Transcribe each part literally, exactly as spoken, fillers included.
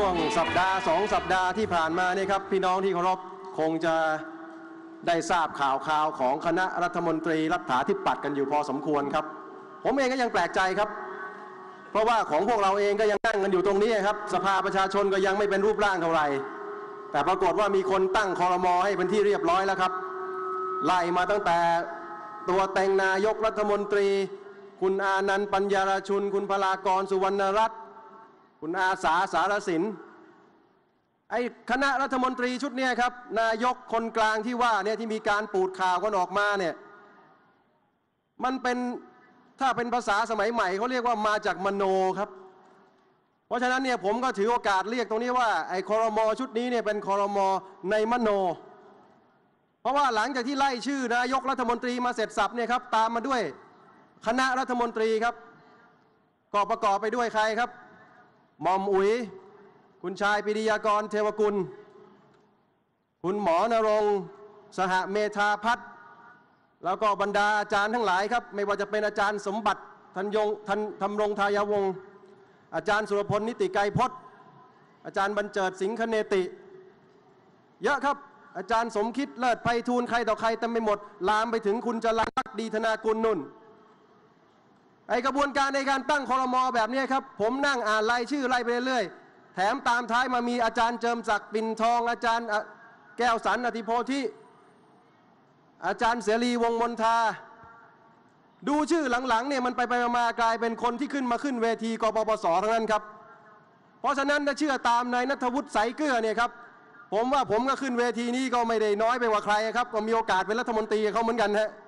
วงสัปดาห์สองสัปดาห์ที่ผ่านมานี่ครับพี่น้องที่เคารพคงจะได้ทราบข่าวข่าวของคณะรัฐมนตรีรัฐาธิปัตย์กันอยู่พอสมควรครับผมเองก็ยังแปลกใจครับเพราะว่าของพวกเราเองก็ยังนั่งกันอยู่ตรงนี้ครับสภาประชาชนก็ยังไม่เป็นรูปร่างเท่าไหร่แต่ปรากฏว่ามีคนตั้งครม.ให้เป็นที่เรียบร้อยแล้วครับไล่มาตั้งแต่ตัวแต่งนายกรัฐมนตรีคุณอานันต์ปัญญารชุนคุณพลากรสุวรรณรัตน์คุณอาสาสารสินไอ้คณะรัฐมนตรีชุดนี้ครับนายกคนกลางที่ว่าเนี่ยที่มีการปูดข่าวกันออกมาเนี่ยมันเป็นถ้าเป็นภาษาสมัยใหม่เขาเรียกว่ามาจากมโนครับเพราะฉะนั้นเนี่ยผมก็ถือโอกาสเรียกตรงนี้ว่าไอ้ครม.ชุดนี้เนี่ยเป็นครม.ในมโนเพราะว่าหลังจากที่ไล่ชื่อนายกรัฐมนตรีมาเสร็จสับเนี่ยครับตามมาด้วยคณะรัฐมนตรีครับก็ประกอบไปด้วยใครครับหม่อมอุ๋ยคุณชายปิยากรเทวกุลคุณหมอนรงค์สหเมธาพัฒน์แล้วก็บรรดาอาจารย์ทั้งหลายครับไม่ว่าจะเป็นอาจารย์สมบัติธัญยงทันธรรมรงทายาวงศ์อาจารย์สุรพลนิติไกรพจน์อาจารย์บรรเจิดสิงคเนติเยอะครับอาจารย์สมคิดเลิศไพฑูรย์ใครต่อใครเต็มไปหมดลามไปถึงคุณจรัญภักดีธนากุลนุ่นไอกระบวนการในการตั้งครม.แบบนี้ครับผมนั่งอ่านรายชื่อไล่ไปเรื่อยๆแถมตามท้ายมามีอาจารย์เจิมศักดิ์ปิ่นทองอาจารย์แก้วสันอธิโพธิอาจารย์เสรีวงศ์มนทาดูชื่อหลังๆเนี่ยมันไปไปมากลายเป็นคนที่ขึ้นมาขึ้นเวทีกปปสทั้งนั้นครับเพราะฉะนั้นถ้าเชื่อตามนายณัฐวุฒิใสเกลือเนี่ยครับผมว่าผมก็ขึ้นเวทีนี้ก็ไม่ได้น้อยไปกว่าใครครับก็มีโอกาสเป็นรัฐมนตรีเขาเหมือนกันฮะ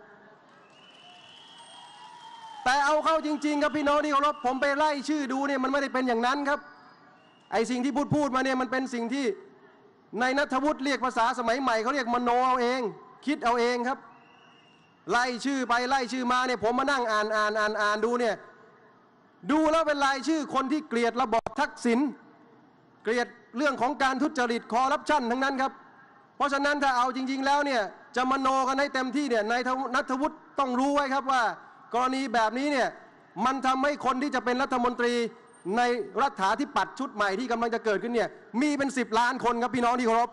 แต่เอาเข้าจริงๆครับพี่น้องที่เคารพผมไปไล่ชื่อดูเนี่ยมันไม่ได้เป็นอย่างนั้นครับไอ้สิ่งที่พูดพูดมาเนี่ยมันเป็นสิ่งที่นายณัฐวุฒิเรียกภาษาสมัยใหม่เขาเรียกมโนเอาเองคิดเอาเองครับไล่ชื่อไปไล่ชื่อมาเนี่ยผมมานั่งอ่านอ่านอ่านอ่านดูเนี่ยดูแล้วเป็นรายชื่อคนที่เกลียดระบอบทักษิณเกลียดเรื่องของการทุจริตคอร์รัปชันทั้งนั้นครับเพราะฉะนั้นถ้าเอาจริงๆแล้วเนี่ยจะมโนกันให้เต็มที่เนี่ยนายณัฐวุฒิต้องรู้ไว้ครับว่ากรณีแบบนี้เนี่ยมันทำให้คนที่จะเป็นรัฐมนตรีในรัฐาธิปัตย์ชุดใหม่ที่กำลังจะเกิดขึ้นเนี่ยมีเป็นสิบล้านคนครับพี่น้องที่เคารพ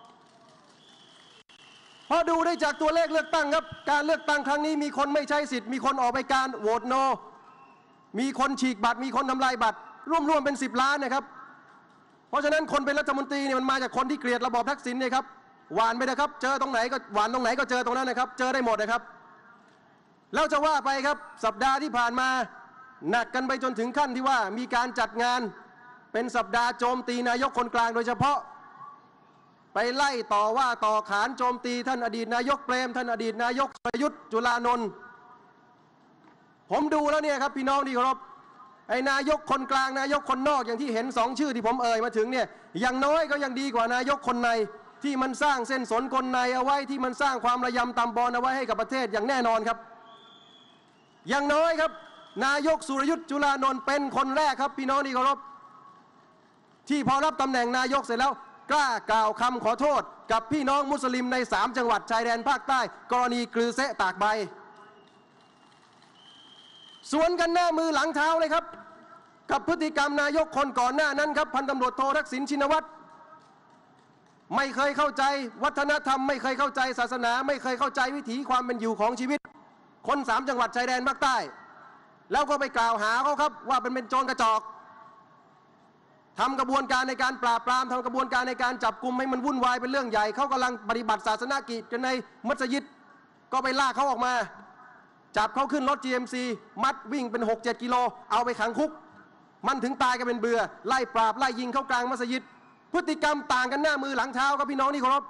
พอดูได้จากตัวเลขเลือกตั้งครับการเลือกตั้งครั้งนี้มีคนไม่ใช้สิทธิ์มีคนออกไปการโหวตโนมีคนฉีกบัตรมีคนทำลายบัตรร่วมๆเป็นสิบล้านนะครับเพราะฉะนั้นคนเป็นรัฐมนตรีเนี่ยมันมาจากคนที่เกลียดระบอบทักษิณเนี่ยครับหวานไปนะครับเจอตรงไหนก็หวานตรงไหนก็เจอตรงนั้นนะครับเจอได้หมดนะครับแล้วจะว่าไปครับสัปดาห์ที่ผ่านมาหนักกันไปจนถึงขั้นที่ว่ามีการจัดงานเป็นสัปดาห์โจมตีนายกคนกลางโดยเฉพาะไปไล่ต่อว่าต่อขานโจมตีท่านอดีตนายกเปรมท่านอดีตนายกประยุทธ์จุลานนท์ผมดูแล้วเนี่ยครับพี่น้องที่เคารพไอ้นายกคนกลางนายกคนนอกอย่างที่เห็นสองชื่อที่ผมเอ่ยมาถึงเนี่ยอย่างน้อยก็ยังดีกว่านายกคนในที่มันสร้างเส้นสนกลในเอาไว้ที่มันสร้างความระยำตำบอลเอาไว้ให้กับประเทศอย่างแน่นอนครับอย่างน้อยครับนายกสุรยุทธ์จุลานนท์เป็นคนแรกครับพี่น้องที่เคารพที่พอรับตำแหน่งนายกเสร็จแล้วกล้ากล่าวคำขอโทษกับพี่น้องมุสลิมในสามจังหวัดชายแดนภาคใต้กรณีกลือเซะตากใบสวนกันหน้ามือหลังเท้าเลยครับกับพฤติกรรมนายกคนก่อนหน้านั้นครับพันตำรวจโททักษิณชินวัตรไม่เคยเข้าใจวัฒนธรรมไม่เคยเข้าใจศาสนาไม่เคยเข้าใจวิถีความเป็นอยู่ของชีวิตคนสามจังหวัดชายแดนภาคใต้แล้วก็ไปกล่าวหาเขาครับว่าเป็นเป็นโจรกระจอกทำกระบวนการในการปราบปรามทำกระบวนการในการจับกุมให้มันวุ่นวายเป็นเรื่องใหญ่เขากำลังปฏิบัติศาสนกิจกันในมัสยิดก็ไปลากเขาออกมาจับเขาขึ้นรถ จี เอ็ม ซี มัดวิ่งเป็น หกเจ็ด กิโลเอาไปขังคุกมันถึงตายกันเป็นเบื่อไล่ปราบไล่ยิงเข้ากลางมัสยิดพฤติกรรมต่างกันหน้ามือหลังเท้าครับพี่น้องที่เคารพ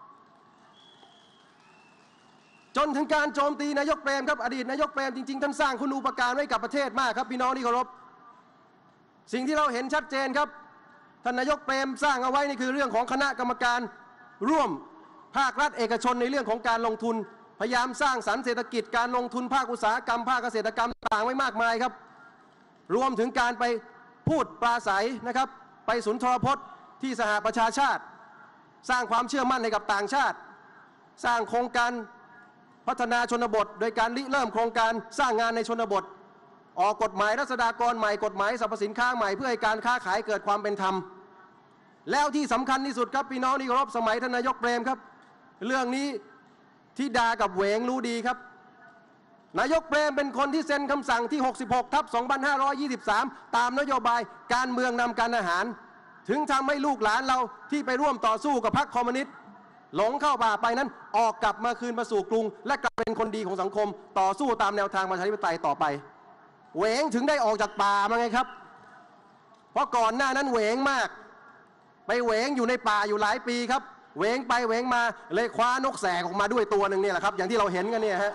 จนถึงการโจมตีนายกเปรมครับอดีตนายกเปรมจริงๆท่านสร้างคุณูปการไว้กับประเทศมากครับพี่น้องที่เคารพสิ่งที่เราเห็นชัดเจนครับท่านนายกเปรมสร้างเอาไว้นี่คือเรื่องของคณะกรรมการร่วมภาครัฐเอกชนในเรื่องของการลงทุนพยายามสร้างสรรค์เศรษฐกิจการลงทุนภาคอุตสาหกรรมภาคเกษตรกรรมต่างไว้มากมายครับรวมถึงการไปพูดปราศัยนะครับไปสุนทรพจน์ที่สหประชาชาติสร้างความเชื่อมั่นให้กับต่างชาติสร้างโครงการพัฒนาชนบทโดยการริเริ่มโครงการสร้างงานในชนบทออกกฎหมายรัษฎากรใหม่กฎหมายสรรพสินค้าใหม่เพื่อให้การค้าขายเกิดความเป็นธรรมแล้วที่สำคัญที่สุดครับพี่น้องที่เคารพสมัยท่านนายกเปรมครับเรื่องนี้ที่ดากับเหวงรู้ดีครับนายกเปรมเป็นคนที่เซ็นคำสั่งที่หกสิบหกทับสองพันห้าร้อยยี่สิบสามตามนโยบายการเมืองนำการอาหารถึงทำให้ลูกหลานเราที่ไปร่วมต่อสู้กับพรรคคอมมิวนิสต์หลงเข้าป่าไปนั้นออกกลับมาคืนมาสู่กรุงและกลับเป็นคนดีของสังคมต่อสู้ตามแนวทางประชาธิปไตยต่อไปเหวงถึงได้ออกจากป่ามาไงครับเพราะก่อนหน้านั้นเหวงมากไปเหวงอยู่ในป่าอยู่หลายปีครับเหวงไปเหวงมาเลยคว้านกแสกออกมาด้วยตัวหนึ่งนี่แหละครับอย่างที่เราเห็นกันเนี่ยฮะ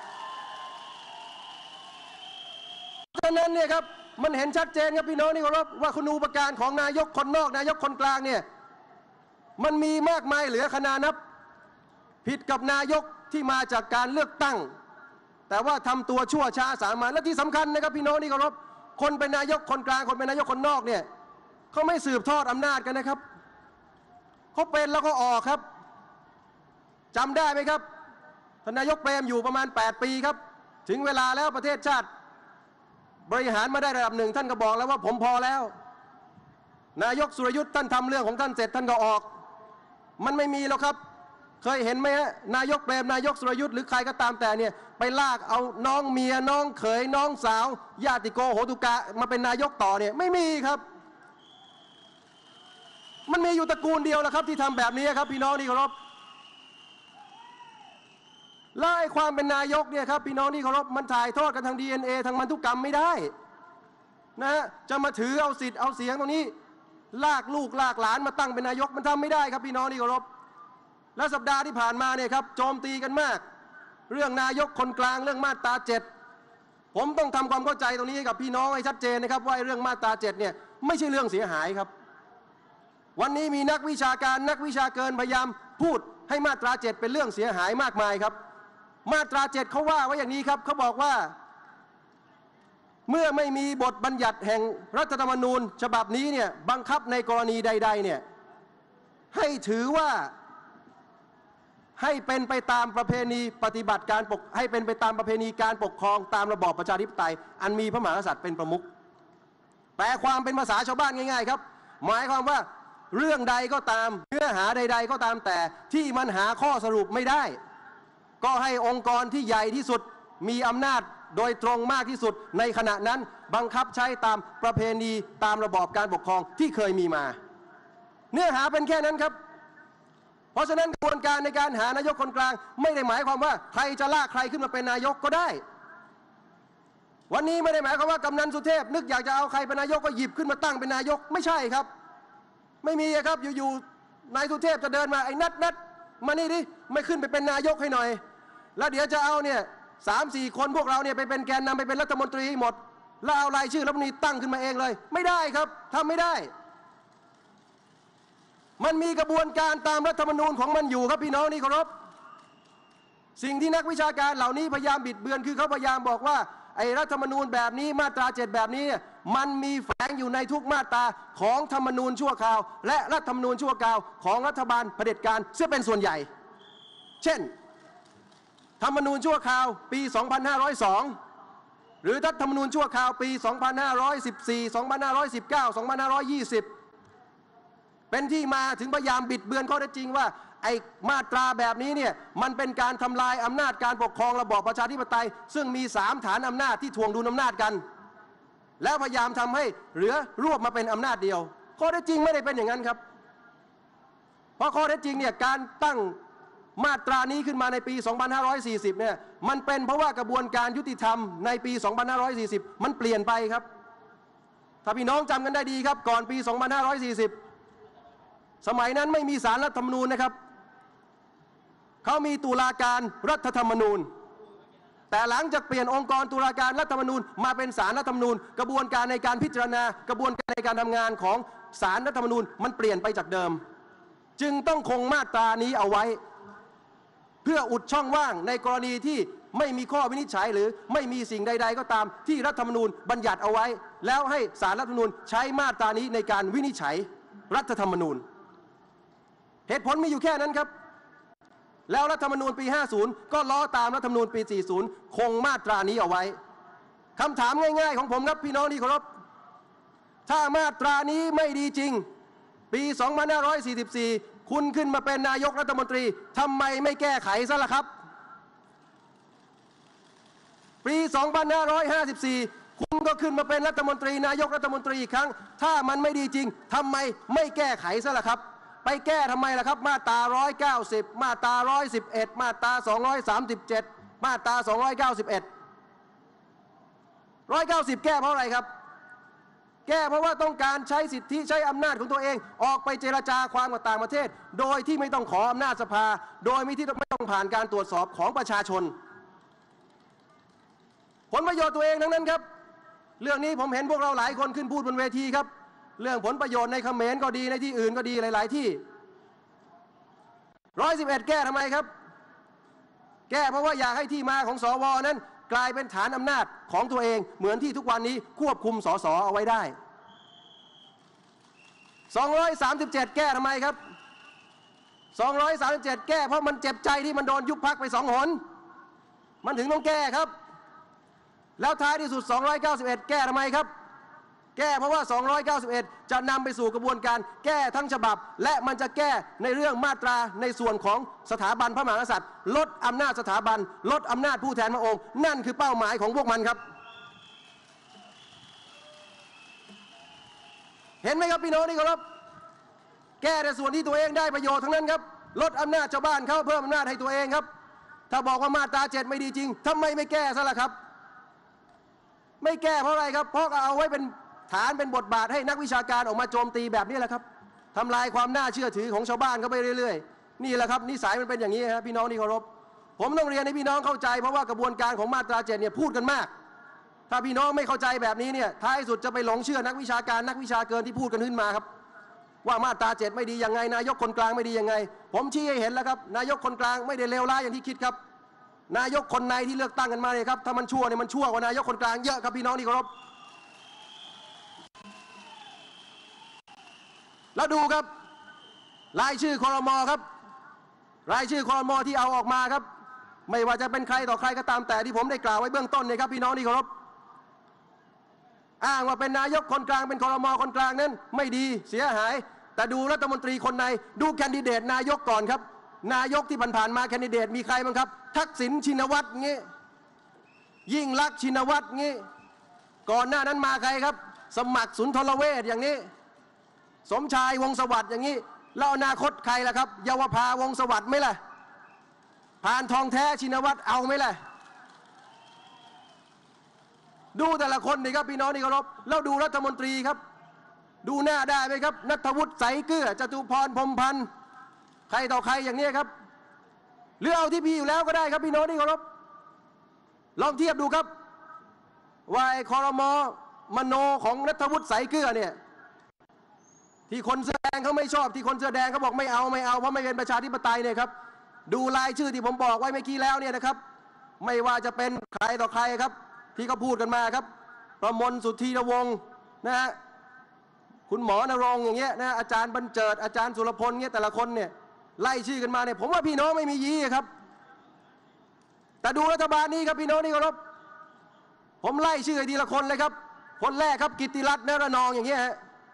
ฉะนั้นเนี่ยครับมันเห็นชัดเจนครับพี่น้องที่เคารพว่าคุณูปการของนายกคนนอกนายกคนกลางเนี่ยมันมีมากมายเหลือขนานับผิดกับนายกที่มาจากการเลือกตั้งแต่ว่าทำตัวชั่วช้าสามัญและที่สำคัญนะครับพี่น้องที่เคารพคนเป็นนายกคนกลางคนเป็นนายกคนนอกเนี่ยเขาไม่สืบทอดอำนาจกันนะครับเขาเป็นแล้วก็ออกครับจำได้ไหมครับท่านนายกเปรมอยู่ประมาณแปดปีครับถึงเวลาแล้วประเทศชาติบริหารมาได้ระดับหนึ่งท่านก็บอกแล้วว่าผมพอแล้วนายกสุรยุทธ์ท่านทำเรื่องของท่านเสร็จท่านก็ออกมันไม่มีแล้วครับเคยเห็นไหมฮะนายกเปรมนายกสุรยุทธ์หรือใครก็ตามแต่เนี่ยไปลากเอาน้องเมียน้องเขยน้องสาวญาติโกโหตุกะมาเป็นนายกต่อเนี่ยไม่มีครับมันมีอยู่ตระกูลเดียวแหละครับที่ทำแบบนี้ครับพี่น้องที่เคารพและไอ้ความเป็นนายกเนี่ยครับพี่น้องที่เคารพมันถ่ายทอดกันทาง ดี เอ็น เอ ทางพันธุกรรมไม่ได้นะฮะจะมาถือเอาสิทธิ์เอาเสียงตรงนี้ลากลูกลากหลานมาตั้งเป็นนายกมันทำไม่ได้ครับพี่น้องที่เคารพและสัปดาห์ที่ผ่านมาเนี่ยครับโจมตีกันมากเรื่องนายกคนกลางเรื่องมาตราเจ็ดผมต้องทำความเข้าใจตรงนี้กับพี่น้องให้ชัดเจนนะครับว่าเรื่องมาตราเจ็ดเนี่ยไม่ใช่เรื่องเสียหายครับวันนี้มีนักวิชาการนักวิชาเกินพยายามพูดให้มาตราเจ็ดเป็นเรื่องเสียหายมากมายครับมาตราเจ็ดเขาว่าไว้อย่างนี้ครับเขาบอกว่าเมื่อไม่มีบทบัญญัติแห่งรัฐธรรมนูญฉบับนี้เนี่ยบังคับในกรณีใดๆเนี่ยให้ถือว่าให้เป็นไปตามประเพณีปฏิบัติการปกให้เป็นไปตามประเพณีการปกครองตามระบอบประชาธิปไตยอันมีพระมหากษัตริย์เป็นประมุขแปลความเป็นภาษาชาวบ้านง่ายๆครับหมายความว่าเรื่องใดก็ตามเนื้อหาใดๆก็ตามแต่ที่มันหาข้อสรุปไม่ได้ก็ให้องค์กรที่ใหญ่ที่สุดมีอำนาจโดยตรงมากที่สุดในขณะนั้นบังคับใช้ตามประเพณีตามระบอบการปกครองที่เคยมีมาเนื้อหาเป็นแค่นั้นครับเพราะฉะนั้นกระบวนการในการหานายกคนกลางไม่ได้หมายความว่าใครจะลากใครขึ้นมาเป็นนายกก็ได้วันนี้ไม่ได้หมายความว่ากำนันสุเทพนึกอยากจะเอาใครเป็นนายกก็หยิบขึ้นมาตั้งเป็นนายกไม่ใช่ครับไม่มีครับอยู่ๆนายสุเทพจะเดินมาไอ้นัดนัดมานี่ดิไม่ขึ้นไปเป็นนายกให้หน่อยแล้วเดี๋ยวจะเอาเนี่ยสามสี่คนพวกเราเนี่ยไปเป็นแกนนำไปเป็นรัฐมนตรีหมดแล้วเอารายชื่อรัฐมนตรีตั้งขึ้นมาเองเลยไม่ได้ครับทำไม่ได้มันมีกระบวนการตามรัฐธรรมนูญของมันอยู่ครับพี่น้องนี่เคารพสิ่งที่นักวิชาการเหล่านี้พยายามบิดเบือนคือเขาพยายามบอกว่าไอ้รัฐธรรมนูญแบบนี้มาตราเจ็ดแบบนี้มันมีแฝงอยู่ในทุกมาตราของธรรมนูญชั่วคราวและรัฐธรรมนูญชั่วคราวของรัฐบาลเผด็จการซึ่งเป็นส่วนใหญ่เช่นธรรมนูญชั่วคราวปี สองพันห้าร้อยสอง หรือรัฐธรรมนูญชั่วคราวปี สองพันห้าร้อยสิบสี่ สองพันห้าร้อยสิบเก้า สองพันห้าร้อยยี่สิบ เป็นที่มาถึงพยายามบิดเบือนข้อเท็จจริงว่าไอ้มาตราแบบนี้เนี่ยมันเป็นการทำลายอำนาจการปกครองระบอบประชาธิปไตยซึ่งมีสามฐานอำนาจที่ทวงดุลอำนาจกันแล้วพยายามทำให้เหลือรวบมาเป็นอำนาจเดียวข้อเท็จจริงไม่ได้เป็นอย่างนั้นครับเพราะข้อเท็จจริงเนี่ยการตั้งมาตรานี้ขึ้นมาในปี สองพันห้าร้อยสี่สิบ เนี่ยมันเป็นเพราะว่ากระบวนการยุติธรรมในปี สองพันห้าร้อยสี่สิบ มันเปลี่ยนไปครับถ้าพี่น้องจำกันได้ดีครับก่อนปี สองพันห้าร้อยสี่สิบ สมัยนั้นไม่มีศาลรัฐธรรมนูญนะครับเขามีตุลาการรัฐธรรมนูญแต่หลังจากเปลี่ยนองค์กรตุลาการรัฐธรรมนูญมาเป็นศาลรัฐธรรมนูญกระบวนการในการพิจารณากระบวนการในการทำงานของศาลรัฐธรรมนูญมันเปลี่ยนไปจากเดิมจึงต้องคงมาตรานี้เอาไว้เพื่ออุดช่องว่างในกรณีที่ไม่มีข้อวินิจฉัยหรือไม่มีสิ่งใดๆก็ตามที่รัฐธรรมนูญบัญญัติเอาไว้แล้วให้ศาลรัฐธรรมนูญใช้มาตรานี้ในการวินิจฉัยรัฐธรรมนูญเหตุผลมีอยู่แค่นั้นครับแล้วรัฐธรรมนูญปีห้าสิบก็ล้อตามรัฐธรรมนูญปีสี่สิบคงมาตรานี้เอาไว้คำถามง่ายๆของผมครับพี่น้องที่เคารพถ้ามาตรานี้ไม่ดีจริงปี สองพันห้าร้อยสี่สิบสี่ คุณขึ้นมาเป็นนายกรัฐมนตรีทำไมไม่แก้ไขซะล่ะครับปี สองพันห้าร้อยห้าสิบสี่ คุณก็ขึ้นมาเป็นรัฐมนตรีนายกรัฐมนตรีอีกครั้งถ้ามันไม่ดีจริงทำไมไม่แก้ไขซะล่ะครับไปแก้ทำไมล่ะครับมาตราหนึ่งร้อยเก้าสิบมาตราหนึ่งร้อยสิบเอ็ดมาตราสองร้อยสามสิบเจ็ดมาตราสองร้อยเก้าสิบเอ็ด หนึ่งร้อยเก้าสิบแก้เพราะอะไรครับแก้เพราะว่าต้องการใช้สิทธิใช้อำนาจของตัวเองออกไปเจรจาความกับต่างประเทศโดยที่ไม่ต้องขออำนาจสภาโดยไม่ที่ไม่ต้องผ่านการตรวจสอบของประชาชนผลประโยชน์ตัวเองทั้งนั้นครับเรื่องนี้ผมเห็นพวกเราหลายคนขึ้นพูดบนเวทีครับเรื่องผลประโยชน์ในเขมรก็ดีในที่อื่นก็ดีหลายๆที่หนึ่งร้อยสิบเอ็ดแก้ทำไมครับแก้เพราะว่าอยากให้ที่มาของสวนั้นกลายเป็นฐานอำนาจของตัวเองเหมือนที่ทุกวันนี้ควบคุมสสเอาไว้ได้สองร้อยสามสิบเจ็ดแก้ทำไมครับสองร้อยสามสิบเจ็ดแก้เพราะมันเจ็บใจที่มันโดนยุบพรรคไปสองหนมันถึงต้องแก้ครับแล้วท้ายที่สุดสองร้อยเก้าสิบเอ็ดแก้ทำไมครับแก้เพราะว่าสองร้อยเก้าสิบเอ็ดจะนำไปสู่กระบวนการแก้ทั้งฉบับและมันจะแก้ในเรื่องมาตราในส่วนของสถาบันพระมหากษัตริย์ลดอำนาจสถาบันลดอำนาจผู้แทนพระองค์นั่นคือเป้าหมายของพวกมันครับเห็นไหมครับพี่น้องที่เคารพแก้ในส่วนที่ตัวเองได้ประโยชน์ทั้งนั้นครับลดอำนาจชาวบ้านเขาเพิ่มอำนาจให้ตัวเองครับถ้าบอกว่ามาตราเจ็ดไม่ดีจริงทำไมไม่แก้ซะล่ะครับไม่แก้เพราะอะไรครับเพราะเอาไว้เป็นฐานเป็นบทบาทให้นักวิชาการออกมาโจมตีแบบนี้แหละครับทำลายความน่าเชื่อถือของชาวบ้านเขาไปเรื่อยๆนี่แหละครับนิสัยมันเป็นอย่างนี้ครับพี่น้องที่เคารพผมต้องเรียนให้พี่น้องเข้าใจเพราะว่ากระบวนการของมาตราเจ็ดเนี่ยพูดกันมากถ้าพี่น้องไม่เข้าใจแบบนี้เนี่ยท้ายสุดจะไปหลงเชื่อนักวิชาการนักวิชาเกินที่พูดกันขึ้นมาครับว่ามาตราเจ็ดไม่ดียังไงนายกคนกลางไม่ดียังไงผมชี้ให้เห็นแล้วครับนายกคนกลางไม่ได้เลวร้ายอย่างที่คิดครับนายกคนในที่เลือกตั้งกันมาเนี่ยครับถ้ามันชั่วเนี่ยมันชั่วกว่านายกคนกลางเยอะครับพี่น้องที่เคารพแล้วดูครับรายชื่อครม.ครับรายชื่อครม.ที่เอาออกมาครับไม่ว่าจะเป็นใครต่อใครก็ตามแต่ที่ผมได้กล่าวไว้เบื้องต้นเนี่ยครับพี่น้องที่เคารพอ้างว่าเป็นนายกคนกลางเป็นครม.คนกลางนั้นไม่ดีเสียหายแต่ดูรัฐมนตรีคนในดูแคนดิเดตนายกก่อนครับนายกที่ผ่านๆมาแคนดิเดตมีใครบ้างครับทักษิณชินวัตรงี้ยิ่งลักษณ์ชินวัตรงี้ก่อนหน้านั้นมาใครครับสมัครสุนทรเวชอย่างนี้สมชายวงศ์สวัสดิ์อย่างนี้แล้วอนาคตใครล่ะครับเยาวภาวงศ์สวัสดิ์ไหมล่ะผ่านทองแท้ชินวัตรเอาไหมล่ะดูแต่ละคนนี่ครับพี่น้องที่เคารพแล้วดูรัฐมนตรีครับดูหน้าได้ไหมครับณัฐวุฒิใสเกลือจตุพรพรหมพันธ์ใครต่อใครอย่างนี้ครับหรือเอาที่พี่อยู่แล้วก็ได้ครับพี่น้องที่เคารพลองเทียบดูครับว่าไอ้ครม.มโนของณัฐวุฒิใสเกลือเนี่ยที่คนเสื้อแดงเขาไม่ชอบที่คนเสื้อแดงเขาบอกไม่เอาไม่เอาเพราะไม่เป็นประชาธิปไตยเนี่ยครับดูรายชื่อที่ผมบอกไว้เมื่อกี้แล้วเนี่ยนะครับไม่ว่าจะเป็นใครต่อใครครับที่เขาพูดกันมาครับประมลสุธีรวงศ์นะฮะคุณหมอนรงค์อย่างเงี้ยนะอาจารย์บรรเจิดอาจารย์สุรพลเงี้ยแต่ละคนเนี่ยไล่ชื่อกันมาเนี่ยผมว่าพี่น้องไม่มียีครับแต่ดูรัฐบาลนี้ครับพี่น้องนี่เคารพผมไล่ชื่อทีละคนเลยครับคนแรกครับกิตติรัตน์ นรนองอย่างเงี้ยฮะ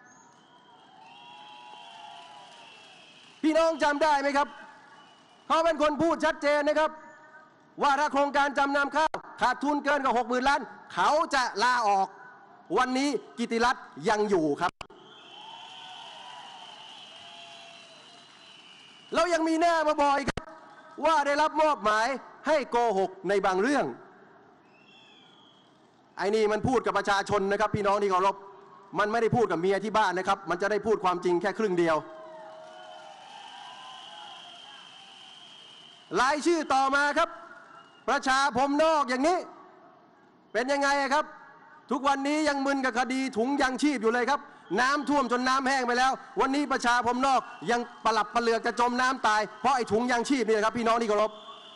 พี่น้องจำได้ไหมครับเขาเป็นคนพูดชัดเจนนะครับว่าถ้าโครงการจำนำข้าวขาดทุนเกินกว่าหกหมื่นล้านเขาจะลาออกวันนี้กิตติรัตน์ยังอยู่ครับแล้วยังมีหน้ามาบอกครับว่าได้รับมอบหมายให้โกหกในบางเรื่องไอ้นี่มันพูดกับประชาชนนะครับพี่น้องที่เคารพมันไม่ได้พูดกับเมียที่บ้านนะครับมันจะได้พูดความจริงแค่ครึ่งเดียวรายชื่อต่อมาครับประชาพรมนอกอย่างนี้เป็นยังไงครับทุกวันนี้ยังมึนกับคดีถุงยังชีพอยู่เลยครับน้ำท่วมจนน้ำแห้งไปแล้ววันนี้ประชาพรมนอกยังปลับปะเลือกจะจมน้ำตายเพราะไอ้ถุงยังชีพนี่ครับพี่น้องที่เคารพ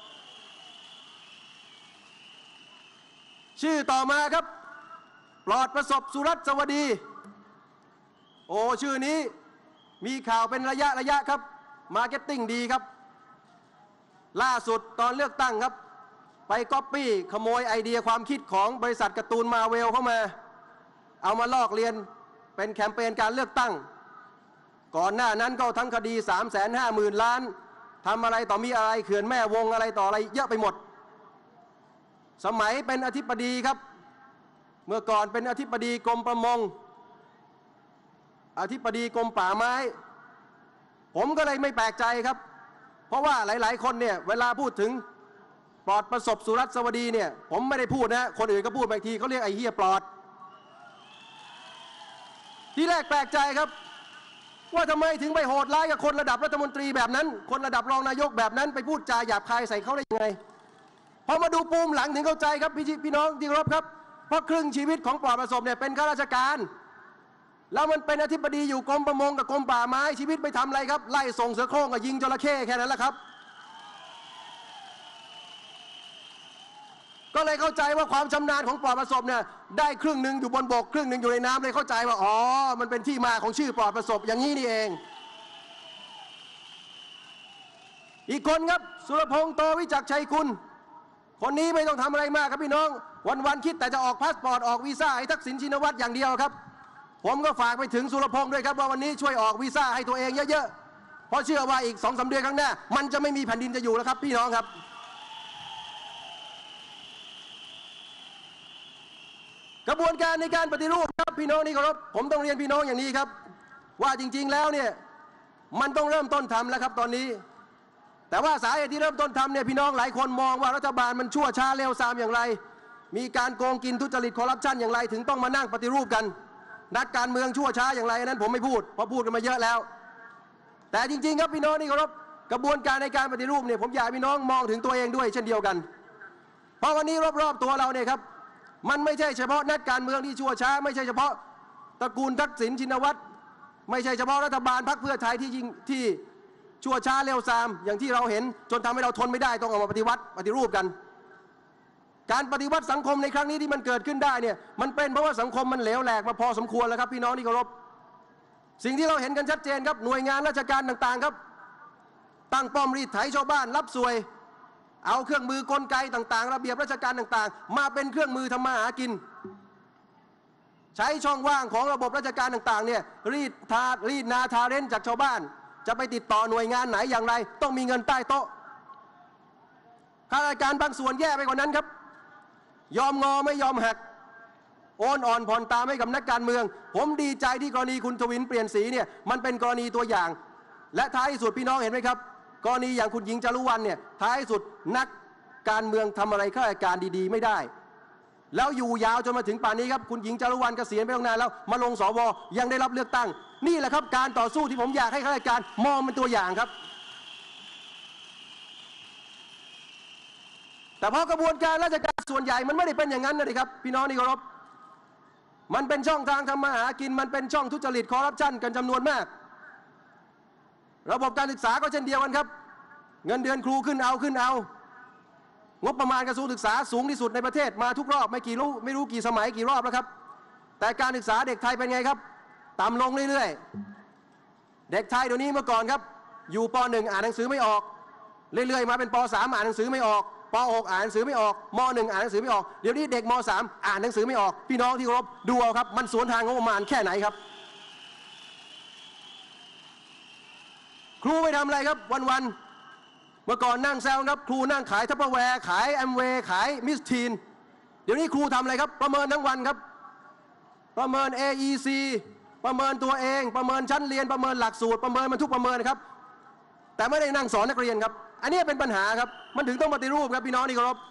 ชื่อต่อมาครับปลอดประสบสุรัตน์สวัสดีโอ้ชื่อนี้มีข่าวเป็นระยะระยะครับมาร์เก็ตติ้งดีครับล่าสุดตอนเลือกตั้งครับไปก๊อปปี้ขโมยไอเดียความคิดของบริษัทการ์ตูนมาเวลเข้ามาเอามาลอกเลียนเป็นแคมเปญการเลือกตั้งก่อนหน้านั้นก็ทั้งคดีสามแสนห้าหมื่นล้านทำอะไรต่อมีอะไรเขื่อนแม่วงอะไรต่ออะไรเยอะไปหมดสมัยเป็นอธิบดีครับเมื่อก่อนเป็นอธิบดีกรมประมงอธิบดีกรมป่าไม้ผมก็เลยไม่แปลกใจครับเพราะว่าหลายๆคนเนี่ยเวลาพูดถึงปลอดประสบสุรัตน์สวัสดีเนี่ยผมไม่ได้พูดนะคนอื่นก็พูดบางทีเขาเรียกไอ้เหี้ยปลอดที่แรกแปลกใจครับว่าทำไมถึงไปโหดร้ายกับคนระดับรัฐมนตรีแบบนั้นคนระดับรองนายกแบบนั้นไปพูดจาหยาบคายใส่เขาได้ยังไงพอมาดูปูมหลังถึงเข้าใจครับพี่พี่น้องที่เคารพครับเพราะครึ่งชีวิตของปลอดประสบเนี่ยเป็นข้าราชการแล้วมันเป็นอธิบดีอยู่กรมประมงกับกรมป่าไม้ชีวิตไปทำอะไรครับไล่ส่งเสือโคร่งกับยิงจระเข้แค่นั้นแหละครับก็เลยเข้าใจว่าความชำนาญของปลอดประสบเนี่ยได้ครึ่งหนึ่งอยู่บนบกครึ่งหนึ่งอยู่ในน้ำเลยเข้าใจว่าอ๋อมันเป็นที่มาของชื่อปลอดประสบอย่างนี้นี่เองอีกคนครับสุรพงษ์โตวิจักรชัยกุลคนนี้ไม่ต้องทำอะไรมากครับพี่น้องวันๆคิดแต่จะออกพาสปอร์ตออกวีซ่าให้ทักษิณชินวัตรอย่างเดียวครับผมก็ฝากไปถึงสุรพงษ์ด้วยครับว่าวันนี้ช่วยออกวีซ่าให้ตัวเองเยอะๆเพราะเชื่อว่าอีกสองสามเดือนข้างหน้ามันจะไม่มีแผ่นดินจะอยู่แล้วครับพี่น้องครับกระบวนการในการปฏิรูปครับพี่น้องนี่เคารพผมต้องเรียนพี่น้องอย่างนี้ครับว่าจริงๆแล้วเนี่ยมันต้องเริ่มต้นทำแล้วครับตอนนี้แต่ว่าสาเหตุที่เริ่มต้นทำเนี่ยพี่น้องหลายคนมองว่ารัฐบาลมันชั่วช้าเลวทรามอย่างไรมีการโกงกินทุจริตคอร์รัปชันอย่างไรถึงต้องมานั่งปฏิรูปกันนักการเมืองชั่วช้าอย่างไรนั้นผมไม่พูดเพราะพูดกันมาเยอะแล้วแต่จริงๆครับพี่น้องนี่เคารพกระบวนการในการปฏิรูปเนี่ยผมอยากพี่น้องมองถึงตัวเองด้วยเช่นเดียวกันเพราะวันนี้รอบๆตัวเราเนี่ยครับมันไม่ใช่เฉพาะนักการเมืองที่ชั่วช้าไม่ใช่เฉพาะตระกูลทักษิณชินวัตรไม่ใช่เฉพาะรัฐบาลพรรคเพื่อไทยที่ยิงที่ชั่วช้าเลวทรามอย่างที่เราเห็นจนทำให้เราทนไม่ได้ต้องออกมาปฏิวัติปฏิรูปกันการปฏิวัติสังคมในครั้งนี้ที่มันเกิดขึ้นได้เนี่ยมันเป็นเพราะว่าสังคมมันเหลวแหลกมาพอสมควรแล้วครับพี่น้องที่เคารพสิ่งที่เราเห็นกันชัดเจนครับหน่วยงานราชการต่างๆครับตั้งป้อมรีดไถชาวบ้านรับสวยเอาเครื่องมือกลไกต่างๆระเบียบราชการต่างๆมาเป็นเครื่องมือทำมาหากินใช้ช่องว่างของระบบราชการต่างๆเนี่ยรีดทารีดนาทาเรนจากชาวบ้านจะไปติดต่อหน่วยงานไหนอย่างไรต้องมีเงินใต้โต๊ะข้าราชการบางส่วนแย่ไปกว่านั้นครับยอมงอไม่ยอมหักโอนอ่อนผ่อนตามให้กับนักการเมืองผมดีใจที่กรณีคุณทวินเปลี่ยนสีเนี่ยมันเป็นกรณีตัวอย่างและท้ายสุดพี่น้องเห็นไหมครับกรณีอย่างคุณหญิงจารุวรรณเนี่ยท้ายสุดนักการเมืองทำอะไรข้าราชการดีๆไม่ได้แล้วอยู่ยาวจนมาถึงป่านนี้ครับคุณหญิงจารุวรรณเกษียณไปตั้งนานแล้วมาลงสวยังได้รับเลือกตั้งนี่แหละครับการต่อสู้ที่ผมอยากให้ข้าราชการมองเป็นตัวอย่างครับแต่พอกระบวนการราชการส่วนใหญ่มันไม่ได้เป็นอย่างนั้นนะครับพี่น้องที่เคารพมันเป็นช่องทางทำมาหากินมันเป็นช่องทุจริตคอร์รัปชันกันจำนวนมากระบบการศึกษาก็เช่นเดียวกันครับเงินเดือนครูขึ้นเอาขึ้นเอางบประมาณกระทรวงศึกษาสูงที่สุดในประเทศมาทุกรอบไม่กี่รู้ไม่รู้กี่สมัยกี่รอบแล้วครับแต่การศึกษาเด็กไทยเป็นไงครับต่ำลงเรื่อยๆเด็กไทยเดี๋ยวนี้เมื่อก่อนครับอยู่ป หนึ่ง อ่านหนังสือไม่ออกเรื่อยๆมาเป็นป สาม อ่านหนังสือไม่ออกป หก อ่านหนังสือไม่ออกม หนึ่ง อ่านหนังสือไม่ออกเดี๋ยวนี้เด็กม สาม อ่านหนังสือไม่ออกพี่น้องที่เคารพดูเอาครับมันสวนทางงบประมาณแค่ไหนครับครูไปทำอะไรครับวันๆเมื่อก่อนนั่งแซวครับครูนั่งขายทัพเปอร์แวร์ขายแอมเวย์ขายมิสทีนเดี๋ยวนี้ครูทำอะไรครับประเมินทั้งวันครับประเมิน เอ อี ซี ประเมินตัวเองประเมินชั้นเรียนประเมินหลักสูตรประเมินมันทุกประเมินครับแต่ไม่ได้นั่งสอนนักเรียนครับอันนี้เป็นปัญหาครับมันถึงต้องปฏิรูปครับพี่น้องที่เคารพ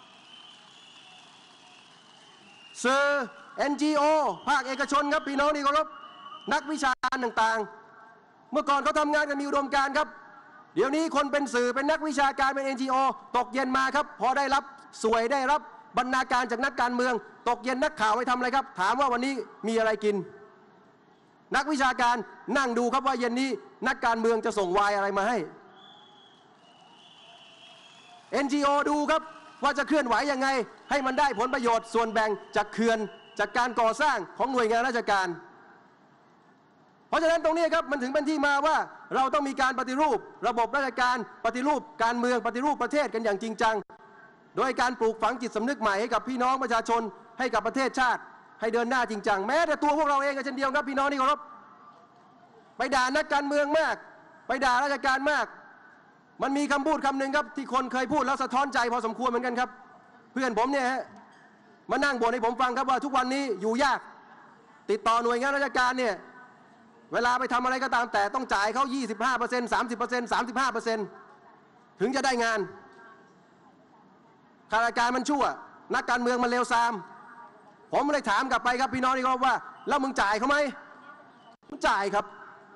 สื่อ เอ็น จี โอ ภาคเอกชนครับพี่น้องที่เคารพนักวิชาการต่างๆเมื่อก่อนเขาทำงานกันมีอุดมการณ์ครับเดี๋ยวนี้คนเป็นสื่อเป็นนักวิชาการเป็น เอ็น จี โอ ตกเย็นมาครับพอได้รับสวยได้รับบรรณาการจากนักการเมืองตกเย็นนักข่าวไปทำอะไรครับถามว่าวันนี้มีอะไรกินนักวิชาการนั่งดูครับว่าเย็นนี้นักการเมืองจะส่งวายอะไรมาให้ เอ็น จี โอ ดูครับว่าจะเคลื่อนไหวยังไงให้มันได้ผลประโยชน์ส่วนแบ่งจากเขื่อนจากการก่อสร้างของหน่วยงานราชการเพราะฉะนั้นตรงนี้ครับมันถึงเป็นที่มาว่าเราต้องมีการปฏิรูประบบราชการปฏิรูปการเมืองปฏิรูปประเทศกันอย่างจริงจังโดยการปลูกฝังจิตสำนึกใหม่ให้กับพี่น้องประชาชนให้กับประเทศชาติให้เดินหน้าจริงจังแม้แต่ตัวพวกเราเองก็เช่นเดียวครับพี่น้องที่เคารพไปด่านักการเมืองมากไปด่าราชการมากมันมีคำพูดคำหนึ่งครับที่คนเคยพูดแล้วสะท้อนใจพอสมควรเหมือนกันครับเพื่อนผมเนี่ยฮะมานั่งบ่นให้ผมฟังครับว่าทุกวันนี้อยู่ยากติดต่อหน่วยงานราชการเนี่ยเวลาไปทำอะไรก็ตามแต่ต้องจ่ายเขา ยี่สิบห้าเปอร์เซ็นต์ สามสิบเปอร์เซ็นต์ สามสิบห้าเปอร์เซ็นต์ ถึงจะได้งานข้าราชการมันชั่วนักการเมืองมันเลวทรามผมเลยถามกลับไปครับพี่น้องที่เคารพว่าแล้วมึงจ่ายเขาไหมมึงจ่ายครับ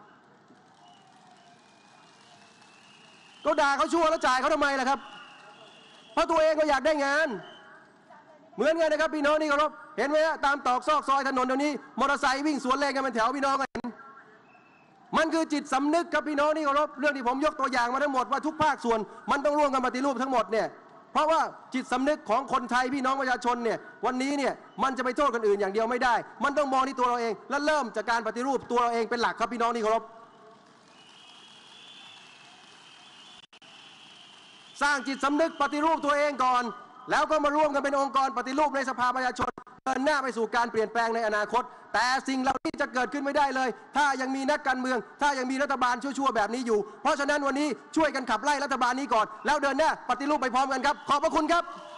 ก็ด่าเขาชั่วแล้วจ่ายเขาทำไมล่ะครับเพราะตัวเองก็อยากได้งานเหมือนกันนะครับพี่น้องที่เคารพเห็นไหมฮะตามตอกซอกซอยถนนเดี๋ยวนี้มอเตอร์ไซค์วิ่งสวนเลนกันเป็นแถวพี่น้องก็เห็นมันคือจิตสำนึกครับพี่น้องที่เคารพเรื่องที่ผมยกตัวอย่างมาทั้งหมดว่าทุกภาคส่วนมันต้องร่วมกันปฏิรูปทั้งหมดเนี่ยเพราะว่าจิตสำนึกของคนไทยพี่น้องประชาชนเนี่ยวันนี้เนี่ยมันจะไปโทษคนอื่นอย่างเดียวไม่ได้มันต้องมองที่ตัวเราเองและเริ่มจากการปฏิรูปตัวเราเองเป็นหลักครับพี่น้องที่เคารพสร้างจิตสำนึกปฏิรูปตัวเองก่อนแล้วก็มาร่วมกันเป็นองค์กรปฏิรูปในสภาประชาชนเดินหน้าไปสู่การเปลี่ยนแปลงในอนาคตแต่สิ่งเหล่านี้จะเกิดขึ้นไม่ได้เลยถ้ายังมีนักการเมืองถ้ายังมีรัฐบาลชั่วๆแบบนี้อยู่เพราะฉะนั้นวันนี้ช่วยกันขับไล่รัฐบาลนี้ก่อนแล้วเดินหน้าปฏิรูปไปพร้อมกันครับขอบพระคุณครับ